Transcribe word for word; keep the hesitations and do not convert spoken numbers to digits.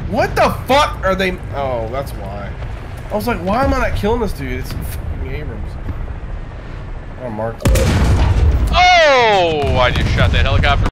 What the fuck are they? Oh, that's why. I was like, why am I not killing this dude? It's fucking Abrams. Oh, Mark. Oh! I just shot that helicopter.